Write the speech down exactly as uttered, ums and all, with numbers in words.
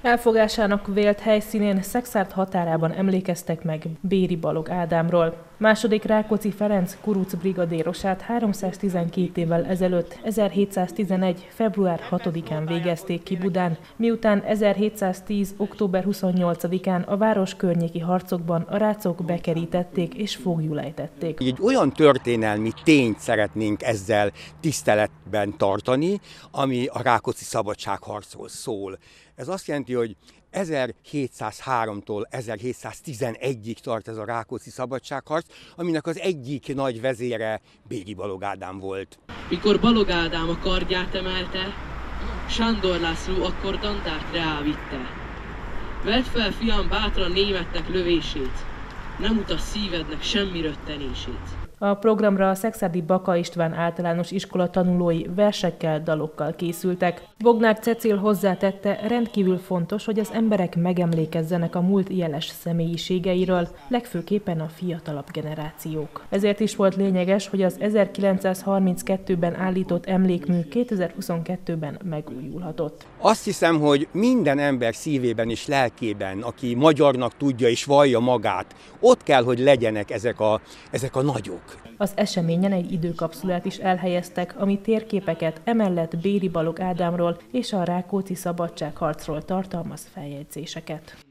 Elfogásának vélt helyszínén Szekszárd határában emlékeztek meg Béri Balogh Ádámról. Második Rákóczi Ferenc kuruc brigadérosát háromszáztizenkét évvel ezelőtt, ezerhétszáztizenegy. február hatodikán végezték ki Budán, miután ezerhétszáztíz. október huszonnyolcadikán a város környéki harcokban a rácok bekerítették és foglyul ejtették. Egy olyan történelmi tényt szeretnénk ezzel tiszteletben tartani, ami a rákóczi szabadságharcról szól. Ez azt jelenti, hogy ezerhétszázháromtól ezerhétszáztizenegyig tart ez a rákóczi szabadságharc, aminek az egyik nagy vezére Béri Balogh Ádám volt. Mikor Balogh Ádám a kardját emelte, Sándor László akkor dandárt reávitte. Vedd fel, fiam, bátran németnek lövését, nem utas szívednek semmi röttenését. A programra a szekszárdi Baka István általános iskola tanulói versekkel, dalokkal készültek. Bognár Cecil hozzátette, rendkívül fontos, hogy az emberek megemlékezzenek a múlt jeles személyiségeiről, legfőképpen a fiatalabb generációk. Ezért is volt lényeges, hogy az ezerkilencszázharminckettőben állított emlékmű kétezer-huszonkettőben megújulhatott. Azt hiszem, hogy minden ember szívében és lelkében, aki magyarnak tudja és vallja magát, ott kell, hogy legyenek ezek a, ezek a nagyok. Az eseményen egy időkapszulát is elhelyeztek, ami térképeket, emellett Béri Balogh Ádámról és a rákóczi szabadságharcról tartalmaz feljegyzéseket.